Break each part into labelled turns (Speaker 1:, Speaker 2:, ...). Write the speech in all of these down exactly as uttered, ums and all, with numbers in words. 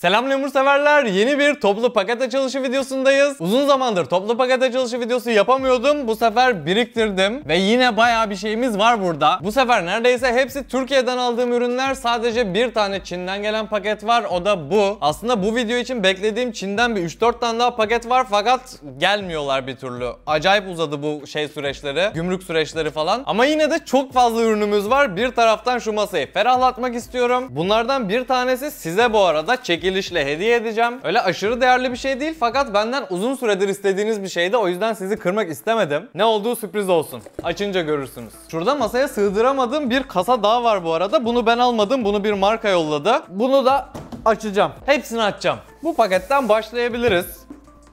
Speaker 1: Selam lemur severler, yeni bir toplu paket açılışı videosundayız. Uzun zamandır toplu paket açılışı videosu yapamıyordum. Bu sefer biriktirdim ve yine bayağı bir şeyimiz var burada. Bu sefer neredeyse hepsi Türkiye'den aldığım ürünler. Sadece bir tane Çin'den gelen paket var, o da bu. Aslında bu video için beklediğim Çin'den bir üç dört tane daha paket var fakat gelmiyorlar bir türlü. Acayip uzadı bu şey süreçleri, gümrük süreçleri falan. Ama yine de çok fazla ürünümüz var. Bir taraftan şu masayı ferahlatmak istiyorum. Bunlardan bir tanesi size bu arada çekilişle hediye edeceğim. Öyle aşırı değerli bir şey değil fakat benden uzun süredir istediğiniz bir şeydi. O yüzden sizi kırmak istemedim. Ne olduğu sürpriz olsun. Açınca görürsünüz. Şurada masaya sığdıramadığım bir kasa daha var bu arada. Bunu ben almadım. Bunu bir marka yolladı. Bunu da açacağım. Hepsini açacağım. Bu paketten başlayabiliriz.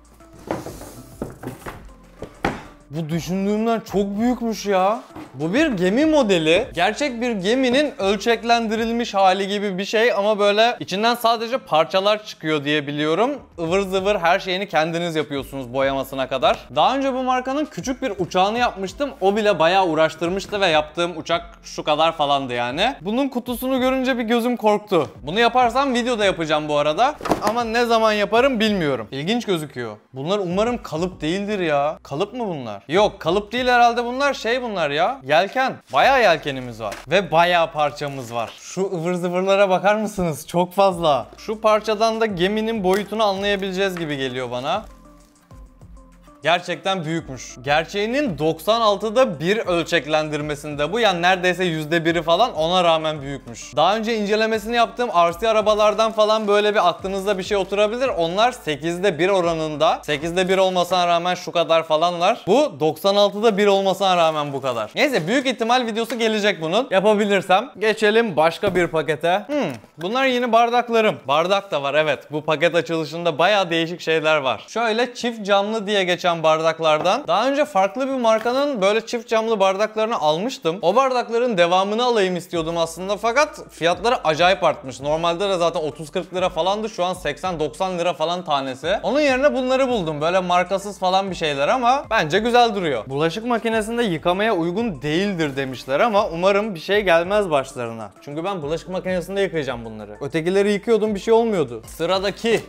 Speaker 1: Bu düşündüğümden çok büyükmüş ya. Bu bir gemi modeli. Gerçek bir geminin ölçeklendirilmiş hali gibi bir şey ama böyle içinden sadece parçalar çıkıyor diye biliyorum. Ivır zıvır her şeyini kendiniz yapıyorsunuz boyamasına kadar. Daha önce bu markanın küçük bir uçağını yapmıştım. O bile bayağı uğraştırmıştı ve yaptığım uçak şu kadar falandı yani. Bunun kutusunu görünce bir gözüm korktu. Bunu yaparsam videoda yapacağım bu arada. Ama ne zaman yaparım bilmiyorum. İlginç gözüküyor. Bunlar umarım kalıp değildir ya. Kalıp mı bunlar? Yok, kalıp değil herhalde bunlar. Şey bunlar ya. Yelken. Bayağı yelkenimiz var. Ve bayağı parçamız var. Şu ıvır zıvırlara bakar mısınız? Çok fazla. Şu parçadan da geminin boyutunu anlayabileceğiz gibi geliyor bana. Gerçekten büyükmüş. Gerçeğinin doksan altıda bir ölçeklendirmesinde bu. Yani neredeyse yüzde biri falan, ona rağmen büyükmüş. Daha önce incelemesini yaptığım R C arabalardan falan böyle bir aklınızda bir şey oturabilir. Onlar sekizde bir oranında. sekizde bir olmasına rağmen şu kadar falanlar. Bu doksan altıda bir olmasına rağmen bu kadar. Neyse, büyük ihtimal videosu gelecek bunun. Yapabilirsem. Geçelim başka bir pakete. Hmm, bunlar yeni bardaklarım. Bardak da var, evet. Bu paket açılışında bayağı değişik şeyler var. Şöyle çift camlı diye geçen bardaklardan. Daha önce farklı bir markanın böyle çift camlı bardaklarını almıştım. O bardakların devamını alayım istiyordum aslında fakat fiyatları acayip artmış. Normalde de zaten otuz kırk lira falandı. Şu an seksen doksan lira falan tanesi. Onun yerine bunları buldum. Böyle markasız falan bir şeyler ama bence güzel duruyor. Bulaşık makinesinde yıkamaya uygun değildir demişler ama umarım bir şey gelmez başlarına. Çünkü ben bulaşık makinesinde yıkayacağım bunları. Ötekileri yıkıyordum, bir şey olmuyordu. Sıradaki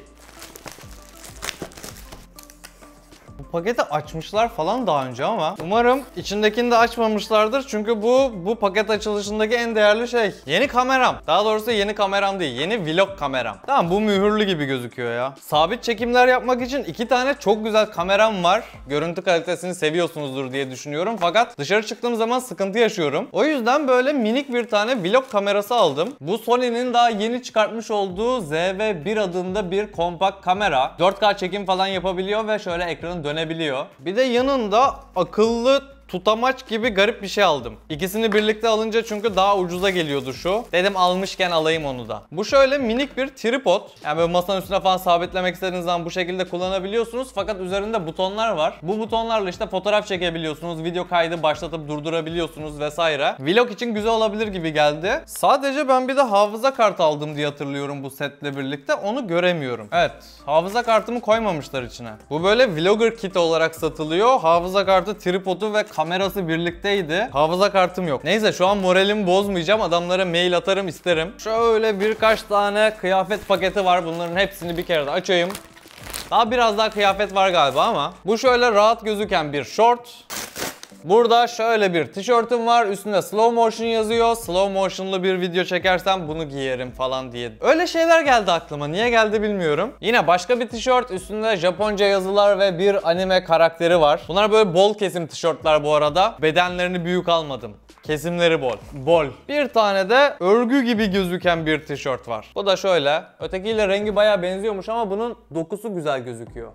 Speaker 1: paketi açmışlar falan daha önce ama umarım içindekini de açmamışlardır çünkü bu bu paket açılışındaki en değerli şey. Yeni kameram. Daha doğrusu yeni kameram değil. Yeni vlog kameram. Tamam, bu mühürlü gibi gözüküyor ya. Sabit çekimler yapmak için iki tane çok güzel kameram var. Görüntü kalitesini seviyorsunuzdur diye düşünüyorum fakat dışarı çıktığım zaman sıkıntı yaşıyorum. O yüzden böyle minik bir tane vlog kamerası aldım. Bu Sony'nin daha yeni çıkartmış olduğu Z V bir adında bir kompakt kamera. dört K çekim falan yapabiliyor ve şöyle ekranı dönebiliyor. Bir de yanında akıllı tutamaç gibi garip bir şey aldım. İkisini birlikte alınca çünkü daha ucuza geliyordu şu. Dedim almışken alayım onu da. Bu şöyle minik bir tripod. Yani böyle masanın üstüne falan sabitlemek istediğiniz zaman bu şekilde kullanabiliyorsunuz. Fakat üzerinde butonlar var. Bu butonlarla işte fotoğraf çekebiliyorsunuz. Video kaydı başlatıp durdurabiliyorsunuz vesaire. Vlog için güzel olabilir gibi geldi. Sadece ben bir de hafıza kartı aldım diye hatırlıyorum bu setle birlikte. Onu göremiyorum. Evet. Hafıza kartımı koymamışlar içine. Bu böyle vlogger kit olarak satılıyor. Hafıza kartı, tripodu ve kamerası birlikteydi. Hafıza kartım yok. Neyse, şu an moralimi bozmayacağım. Adamlara mail atarım isterim. Şöyle birkaç tane kıyafet paketi var. Bunların hepsini bir kere de açayım. Daha biraz daha kıyafet var galiba ama. Bu şöyle rahat gözüken bir short. Burada şöyle bir tişörtüm var. Üstünde slow motion yazıyor. Slow motion'lı bir video çekersem bunu giyerim falan diye. Öyle şeyler geldi aklıma. Niye geldi bilmiyorum. Yine başka bir tişört. Üstünde Japonca yazılar ve bir anime karakteri var. Bunlar böyle bol kesim tişörtler bu arada. Bedenlerini büyük almadım. Kesimleri bol. Bol. Bir tane de örgü gibi gözüken bir tişört var. Bu da şöyle. Ötekiyle rengi bayağı benziyormuş ama bunun dokusu güzel gözüküyor.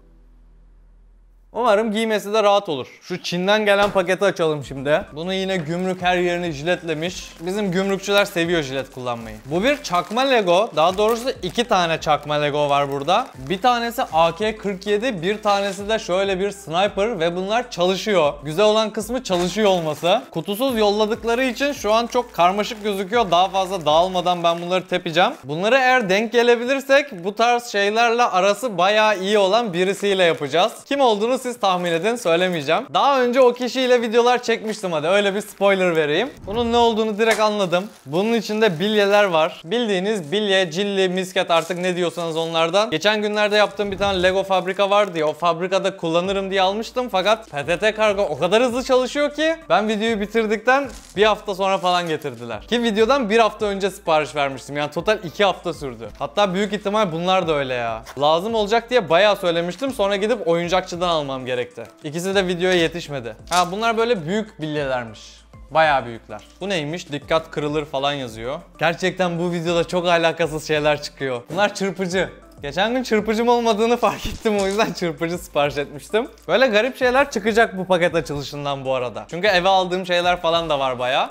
Speaker 1: Umarım giymesi de rahat olur. Şu Çin'den gelen paketi açalım şimdi. Bunu yine gümrük her yerini jiletlemiş. Bizim gümrükçüler seviyor jilet kullanmayı. Bu bir çakma Lego. Daha doğrusu iki tane çakma Lego var burada. Bir tanesi A K kırk yedi, bir tanesi de şöyle bir sniper ve bunlar çalışıyor. Güzel olan kısmı çalışıyor olması. Kutusuz yolladıkları için şu an çok karmaşık gözüküyor. Daha fazla dağılmadan ben bunları tepeceğim. Bunları eğer denk gelebilirsek bu tarz şeylerle arası bayağı iyi olan birisiyle yapacağız. Kim olduğunu Bunu siz tahmin edin, söylemeyeceğim. Daha önce o kişiyle videolar çekmiştim, hadi öyle bir spoiler vereyim. Bunun ne olduğunu direkt anladım. Bunun içinde bilyeler var. Bildiğiniz bilye, cilli, misket, artık ne diyorsanız onlardan. Geçen günlerde yaptığım bir tane Lego fabrika vardı ya, o fabrikada kullanırım diye almıştım fakat P T T Kargo o kadar hızlı çalışıyor ki ben videoyu bitirdikten bir hafta sonra falan getirdiler. Ki videodan bir hafta önce sipariş vermiştim, yani total iki hafta sürdü. Hatta büyük ihtimal bunlar da öyle ya. Lazım olacak diye bayağı söylemiştim, sonra gidip oyuncakçıdan almam gerekti. İkisi de videoya yetişmedi. Ha, bunlar böyle büyük bilyelermiş. Bayağı büyükler. Bu neymiş? Dikkat kırılır falan yazıyor. Gerçekten bu videoda çok alakasız şeyler çıkıyor. Bunlar çırpıcı. Geçen gün çırpıcım olmadığını fark ettim, o yüzden çırpıcı sipariş etmiştim. Böyle garip şeyler çıkacak bu paket açılışından bu arada. Çünkü eve aldığım şeyler falan da var bayağı.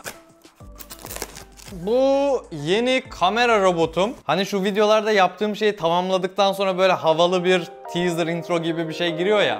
Speaker 1: Bu yeni kamera robotum. Hani şu videolarda yaptığım şeyi tamamladıktan sonra böyle havalı bir teaser intro gibi bir şey giriyor ya.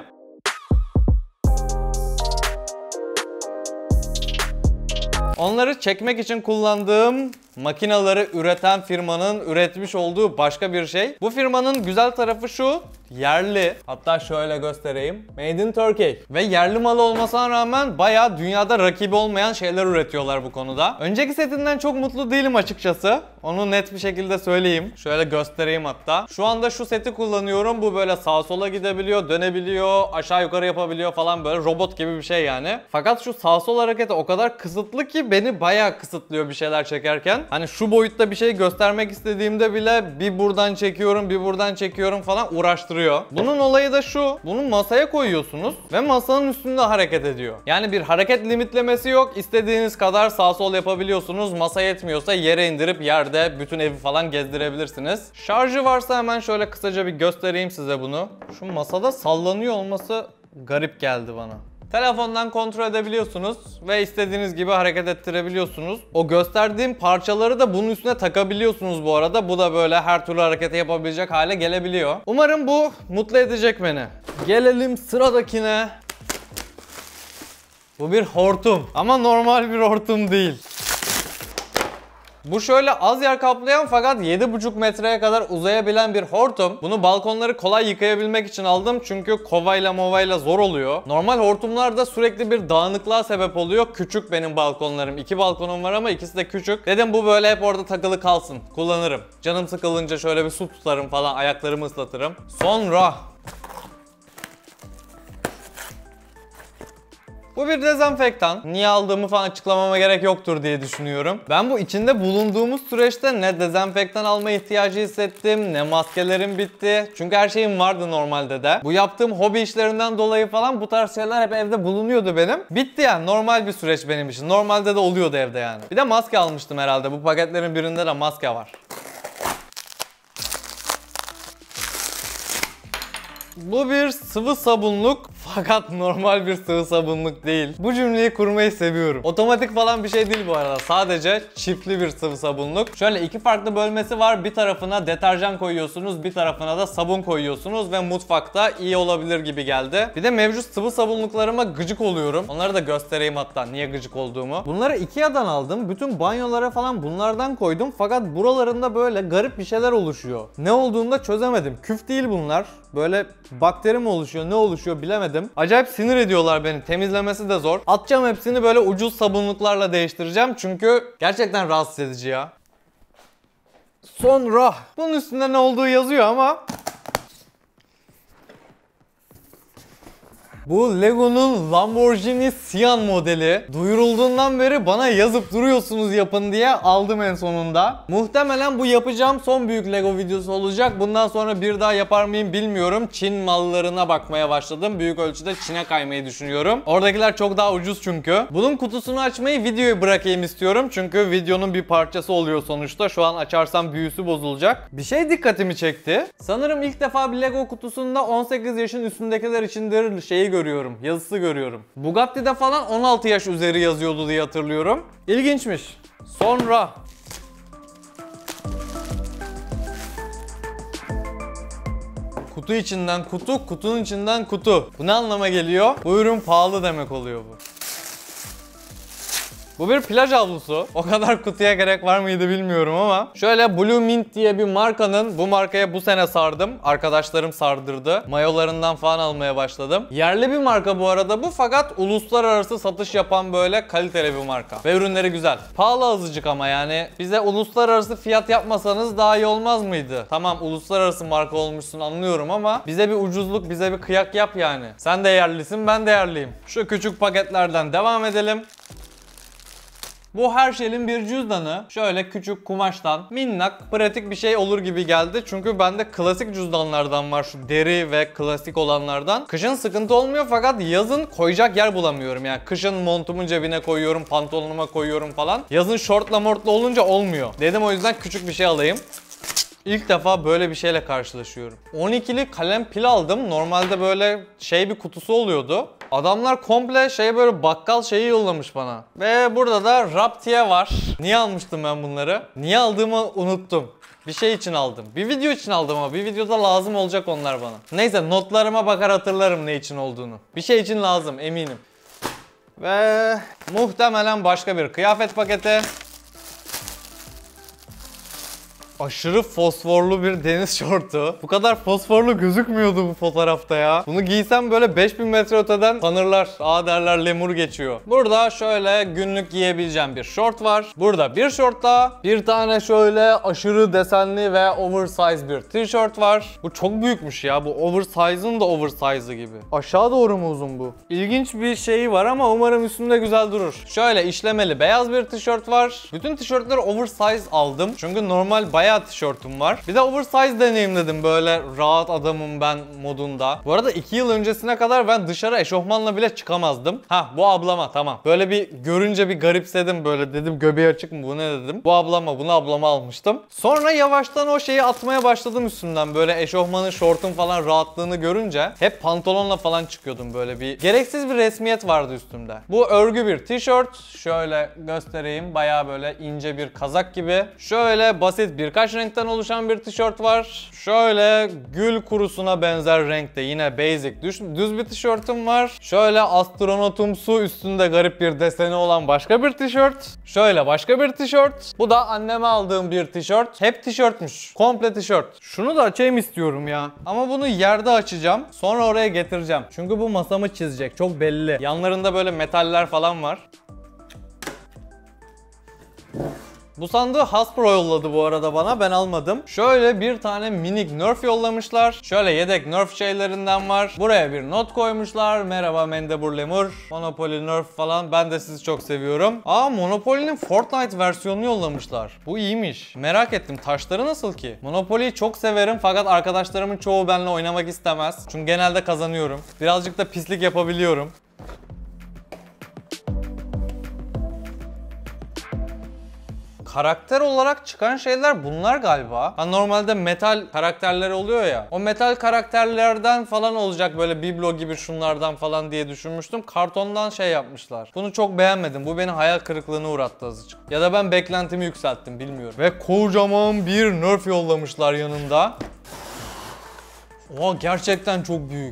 Speaker 1: Onları çekmek için kullandığım makinaları üreten firmanın üretmiş olduğu başka bir şey. Bu firmanın güzel tarafı şu: yerli. Hatta şöyle göstereyim. Made in Turkey. Ve yerli malı olmasına rağmen bayağı dünyada rakibi olmayan şeyler üretiyorlar bu konuda. Önceki setinden çok mutlu değilim açıkçası. Onu net bir şekilde söyleyeyim. Şöyle göstereyim hatta. Şu anda şu seti kullanıyorum. Bu böyle sağa sola gidebiliyor, dönebiliyor, aşağı yukarı yapabiliyor falan, böyle robot gibi bir şey yani. Fakat şu sağ sol hareketi o kadar kısıtlı ki beni bayağı kısıtlıyor bir şeyler çekerken. Hani şu boyutta bir şey göstermek istediğimde bile bir buradan çekiyorum, bir buradan çekiyorum falan, uğraştırıyor. Bunun olayı da şu: bunu masaya koyuyorsunuz ve masanın üstünde hareket ediyor. Yani bir hareket limitlemesi yok. İstediğiniz kadar sağ sol yapabiliyorsunuz. Masa yetmiyorsa yere indirip yerde bütün evi falan gezdirebilirsiniz. Şarjı varsa hemen şöyle kısaca bir göstereyim size bunu. Şu masada sallanıyor olması garip geldi bana. Telefondan kontrol edebiliyorsunuz ve istediğiniz gibi hareket ettirebiliyorsunuz. O gösterdiğim parçaları da bunun üstüne takabiliyorsunuz bu arada. Bu da böyle her türlü hareketi yapabilecek hale gelebiliyor. Umarım bu mutlu edecek beni. Gelelim sıradakine. Bu bir hortum ama normal bir hortum değil. Bu şöyle az yer kaplayan fakat yedi buçuk metreye kadar uzayabilen bir hortum. Bunu balkonları kolay yıkayabilmek için aldım çünkü kovayla movayla zor oluyor. Normal hortumlarda sürekli bir dağınıklığa sebep oluyor. Küçük benim balkonlarım. İki balkonum var ama ikisi de küçük. Dedim bu böyle hep orada takılı kalsın. Kullanırım. Canım sıkılınca şöyle bir su tutarım falan, ayaklarımı ıslatırım. Sonra bu bir dezenfektan. Niye aldığımı falan açıklamama gerek yoktur diye düşünüyorum. Ben bu içinde bulunduğumuz süreçte ne dezenfektan alma ihtiyacı hissettim, ne maskelerim bitti. Çünkü her şeyim vardı normalde de. Bu yaptığım hobi işlerinden dolayı falan bu tarz şeyler hep evde bulunuyordu benim. Bitti yani, normal bir süreç benim için. Normalde de oluyordu evde yani. Bir de maske almıştım herhalde. Bu paketlerin birinde de maske var. Bu bir sıvı sabunluk fakat normal bir sıvı sabunluk değil. Bu cümleyi kurmayı seviyorum. Otomatik falan bir şey değil bu arada. Sadece çiftli bir sıvı sabunluk. Şöyle iki farklı bölmesi var. Bir tarafına deterjan koyuyorsunuz, bir tarafına da sabun koyuyorsunuz ve mutfakta iyi olabilir gibi geldi. Bir de mevcut sıvı sabunluklarıma gıcık oluyorum. Onları da göstereyim hatta niye gıcık olduğumu. Bunları Ikea'dan aldım. Bütün banyolara falan bunlardan koydum fakat buralarında böyle garip bir şeyler oluşuyor. Ne olduğunu da çözemedim. Küf değil bunlar. Böyle bakteri mi oluşuyor, ne oluşuyor bilemedim. Acayip sinir ediyorlar beni. Temizlemesi de zor. Atacağım hepsini, böyle ucuz sabunluklarla değiştireceğim. Çünkü gerçekten rahatsız edici ya. Sonra bunun üstünde ne olduğu yazıyor ama bu Lego'nun Lamborghini Sian modeli. Duyurulduğundan beri bana yazıp duruyorsunuz yapın diye aldım en sonunda. Muhtemelen bu yapacağım son büyük Lego videosu olacak. Bundan sonra bir daha yapar mıyım bilmiyorum. Çin mallarına bakmaya başladım. Büyük ölçüde Çin'e kaymayı düşünüyorum. Oradakiler çok daha ucuz çünkü. Bunun kutusunu açmayı videoya bırakayım istiyorum. Çünkü videonun bir parçası oluyor sonuçta. Şu an açarsam büyüsü bozulacak. Bir şey dikkatimi çekti. Sanırım ilk defa bir Lego kutusunda on sekiz yaşın üstündekiler içindir şeyi görüyorum, yazısı görüyorum. Bugatti'de falan on altı yaş üzeri yazıyordu diye hatırlıyorum. İlginçmiş. Sonra kutu içinden kutu, kutunun içinden kutu. Bu ne anlama geliyor? Bu ürün pahalı demek oluyor bu. Bu bir plaj havlusu. O kadar kutuya gerek var mıydı bilmiyorum ama. Şöyle Blue Mint diye bir markanın, bu markaya bu sene sardım. Arkadaşlarım sardırdı. Mayolarından falan almaya başladım. Yerli bir marka bu arada bu, fakat uluslararası satış yapan böyle kaliteli bir marka. Ve ürünleri güzel. Pahalı azıcık ama yani bize uluslararası fiyat yapmasanız daha iyi olmaz mıydı? Tamam, uluslararası marka olmuşsun anlıyorum ama bize bir ucuzluk, bize bir kıyak yap yani. Sen de yerlisin, ben de yerliyim. Şu küçük paketlerden devam edelim. Bu Herschel'in bir cüzdanı. Şöyle küçük kumaştan minnak, pratik bir şey olur gibi geldi. Çünkü bende klasik cüzdanlardan var, şu deri ve klasik olanlardan. Kışın sıkıntı olmuyor fakat yazın koyacak yer bulamıyorum. Yani kışın montumun cebine koyuyorum, pantolonuma koyuyorum falan. Yazın şortla mortla olunca olmuyor. Dedim o yüzden küçük bir şey alayım. İlk defa böyle bir şeyle karşılaşıyorum. on ikili kalem pil aldım. Normalde böyle şey bir kutusu oluyordu. Adamlar komple şey böyle bakkal şeyi yollamış bana. Ve burada da Raptiye var. Niye almıştım ben bunları? Niye aldığımı unuttum. Bir şey için aldım. Bir video için aldım ama bir videoda lazım olacak onlar bana. Neyse, notlarıma bakar hatırlarım ne için olduğunu. Bir şey için lazım eminim. Ve muhtemelen başka bir kıyafet paketi. Aşırı fosforlu bir deniz şortu. Bu kadar fosforlu gözükmüyordu bu fotoğrafta ya. Bunu giysem böyle beş bin metre öteden tanırlar. Aa derler, lemur geçiyor. Burada şöyle günlük giyebileceğim bir şort var. Burada bir şort daha. Bir tane şöyle aşırı desenli ve oversize bir tişört var. Bu çok büyükmüş ya. Bu oversize'ın da oversize'ı gibi. Aşağı doğru mu uzun bu? İlginç bir şeyi var ama umarım üstünde güzel durur. Şöyle işlemeli beyaz bir tişört var. Bütün tişörtleri oversize aldım. Çünkü normal bayağı bayağı tişörtüm var. Bir de oversize deneyimledim, böyle rahat adamım ben modunda. Bu arada iki yıl öncesine kadar ben dışarı eşofmanla bile çıkamazdım. Ha, bu ablama tamam. Böyle bir görünce bir garipsedim, böyle dedim göbeği açık mı bu ne dedim. Bu ablama, bunu ablama almıştım. Sonra yavaştan o şeyi atmaya başladım üstümden. Böyle eşofmanın, şortun falan rahatlığını görünce hep pantolonla falan çıkıyordum, böyle bir gereksiz bir resmiyet vardı üstümde. Bu örgü bir tişört. Şöyle göstereyim. Bayağı böyle ince bir kazak gibi. Şöyle basit bir Birkaç renkten oluşan bir tişört var. Şöyle gül kurusuna benzer renkte yine basic düz, düz bir tişörtüm var. Şöyle astronotumsu üstünde garip bir deseni olan başka bir tişört. Şöyle başka bir tişört. Bu da anneme aldığım bir tişört. Hep tişörtmüş. Komple tişört. Şunu da açayım istiyorum ya. Ama bunu yerde açacağım. Sonra oraya getireceğim. Çünkü bu masamı çizecek. Çok belli. Yanlarında böyle metaller falan var. Bu sandığı Hasbro yolladı bu arada bana, ben almadım. Şöyle bir tane minik Nerf yollamışlar. Şöyle yedek Nerf şeylerinden var. Buraya bir not koymuşlar. Merhaba Mendebur Lemur. Monopoly Nerf falan. Ben de sizi çok seviyorum. Aa, Monopoly'nin Fortnite versiyonunu yollamışlar. Bu iyiymiş. Merak ettim. Taşları nasıl ki? Monopoly'yi çok severim fakat arkadaşlarımın çoğu benimle oynamak istemez. Çünkü genelde kazanıyorum. Birazcık da pislik yapabiliyorum. Karakter olarak çıkan şeyler bunlar galiba. Ha, normalde metal karakterleri oluyor ya. O metal karakterlerden falan olacak, böyle biblo gibi şunlardan falan diye düşünmüştüm. Kartondan şey yapmışlar. Bunu çok beğenmedim. Bu beni hayal kırıklığına uğrattı azıcık. Ya da ben beklentimi yükselttim, bilmiyorum. Ve kocaman bir Nerf yollamışlar yanında. Oha, gerçekten çok büyük.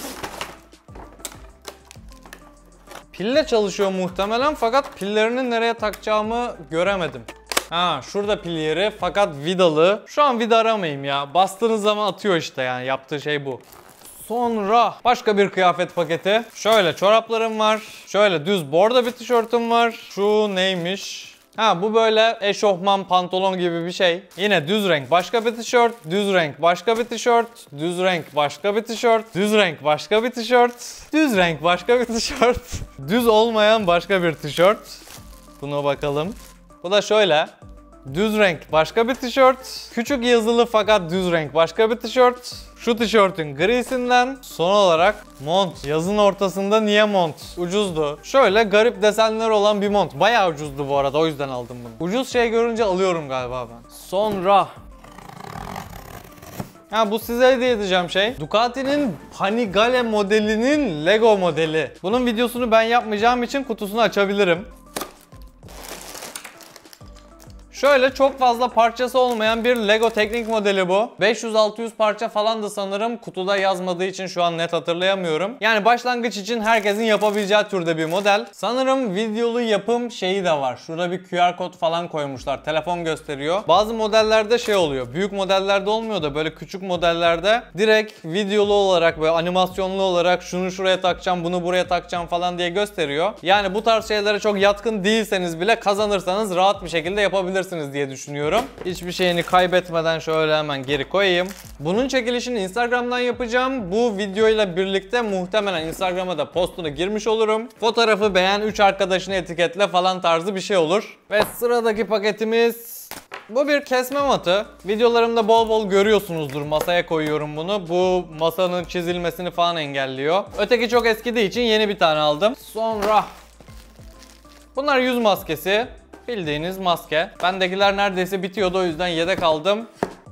Speaker 1: Pille çalışıyor muhtemelen fakat pillerini nereye takacağımı göremedim. Ha, şurada pil yeri fakat vidalı. Şu an vida aramayayım ya. Bastığınız zaman atıyor işte, yani yaptığı şey bu. Sonra başka bir kıyafet paketi. Şöyle çoraplarım var. Şöyle düz bordo bir tişörtüm var. Şu neymiş? Ha, bu böyle eşofman pantolon gibi bir şey. Yine düz renk başka bir tişört, düz renk başka bir tişört, düz renk başka bir tişört, düz renk başka bir tişört, düz renk başka bir tişört, düz olmayan başka bir tişört. Buna bakalım. Bu da şöyle. Düz renk başka bir tişört. Küçük yazılı fakat düz renk başka bir tişört. Şu tişörtün grisinden. Son olarak mont. Yazın ortasında niye mont? Ucuzdu. Şöyle garip desenler olan bir mont. Bayağı ucuzdu bu arada, o yüzden aldım bunu. Ucuz şey görünce alıyorum galiba ben. Sonra ha, bu size hediye edeceğim şey. Ducati'nin Panigale modelinin Lego modeli. Bunun videosunu ben yapmayacağım için kutusunu açabilirim. Şöyle çok fazla parçası olmayan bir Lego teknik modeli bu. beş yüz altı yüz parça falandı sanırım. Kutuda yazmadığı için şu an net hatırlayamıyorum. Yani başlangıç için herkesin yapabileceği türde bir model. Sanırım videolu yapım şeyi de var. Şurada bir Q R kod falan koymuşlar. Telefon gösteriyor. Bazı modellerde şey oluyor. Büyük modellerde olmuyor da böyle küçük modellerde direkt videolu olarak böyle animasyonlu olarak şunu şuraya takacağım, bunu buraya takacağım falan diye gösteriyor. Yani bu tarz şeylere çok yatkın değilseniz bile kazanırsanız rahat bir şekilde yapabilirsiniz diye düşünüyorum. Hiçbir şeyini kaybetmeden şöyle hemen geri koyayım. Bunun çekilişini Instagram'dan yapacağım. Bu videoyla birlikte muhtemelen Instagram'a da postunu girmiş olurum. Fotoğrafı beğen, üç arkadaşını etiketle falan tarzı bir şey olur. Ve sıradaki paketimiz... Bu bir kesme matı. Videolarımda bol bol görüyorsunuzdur. Masaya koyuyorum bunu. Bu masanın çizilmesini falan engelliyor. Öteki çok eskidiği için yeni bir tane aldım. Sonra bunlar yüz maskesi. Bildiğiniz maske. Bendekiler neredeyse bitiyordu, o yüzden yedek aldım.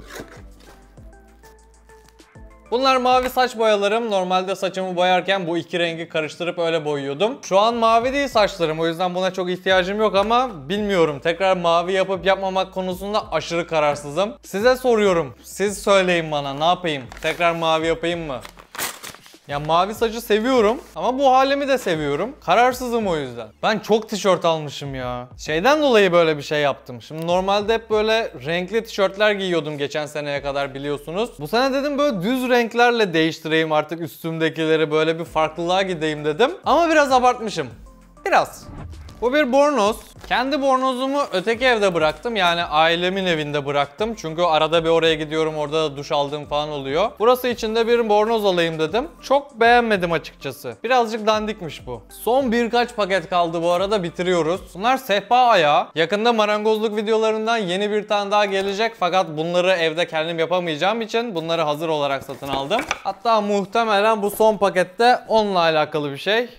Speaker 1: Bunlar mavi saç boyalarım. Normalde saçımı boyarken bu iki rengi karıştırıp öyle boyuyordum. Şu an mavi değil saçlarım, o yüzden buna çok ihtiyacım yok ama bilmiyorum. Tekrar mavi yapıp yapmamak konusunda aşırı kararsızım. Size soruyorum. Siz söyleyin bana, ne yapayım? Tekrar mavi yapayım mı? Ya mavi saçı seviyorum ama bu halimi de seviyorum. Kararsızım o yüzden. Ben çok tişört almışım ya. Şeyden dolayı böyle bir şey yaptım. Şimdi normalde hep böyle renkli tişörtler giyiyordum geçen seneye kadar, biliyorsunuz. Bu sene dedim böyle düz renklerle değiştireyim artık üstümdekileri, böyle bir farklılığa gideyim dedim. Ama biraz abartmışım. Biraz. Bu bir bornoz. Kendi bornozumu öteki evde bıraktım. Yani ailemin evinde bıraktım. Çünkü arada bir oraya gidiyorum, orada da duş aldığım falan oluyor. Burası için de bir bornoz alayım dedim. Çok beğenmedim açıkçası. Birazcık dandikmiş bu. Son birkaç paket kaldı bu arada, bitiriyoruz. Bunlar sehpa ayağı. Yakında marangozluk videolarından yeni bir tane daha gelecek. Fakat bunları evde kendim yapamayacağım için bunları hazır olarak satın aldım. Hatta muhtemelen bu son pakette onunla alakalı bir şey.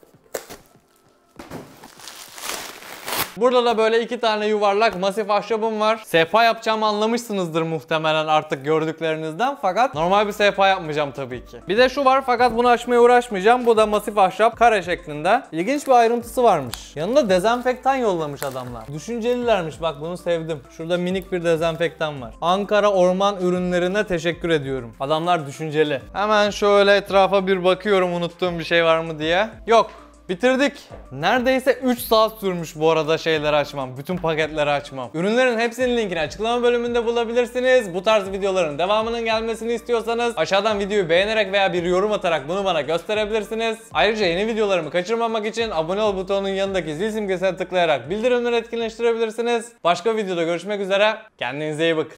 Speaker 1: Burada da böyle iki tane yuvarlak masif ahşabım var. Sehpa yapacağımı anlamışsınızdır muhtemelen artık gördüklerinizden, fakat normal bir sehpa yapmayacağım tabii ki. Bir de şu var, fakat bunu açmaya uğraşmayacağım. Bu da masif ahşap, kare şeklinde. İlginç bir ayrıntısı varmış. Yanında dezenfektan yollamış adamlar. Düşüncelilermiş, bak bunu sevdim. Şurada minik bir dezenfektan var. Ankara Orman Ürünlerine teşekkür ediyorum. Adamlar düşünceli. Hemen şöyle etrafa bir bakıyorum, unuttuğum bir şey var mı diye. Yok. Bitirdik. Neredeyse üç saat sürmüş bu arada şeyleri açmam. Bütün paketleri açmam. Ürünlerin hepsinin linkini açıklama bölümünde bulabilirsiniz. Bu tarz videoların devamının gelmesini istiyorsanız aşağıdan videoyu beğenerek veya bir yorum atarak bunu bana gösterebilirsiniz. Ayrıca yeni videolarımı kaçırmamak için abone ol butonunun yanındaki zil simgesine tıklayarak bildirimleri etkinleştirebilirsiniz. Başka videoda görüşmek üzere. Kendinize iyi bakın.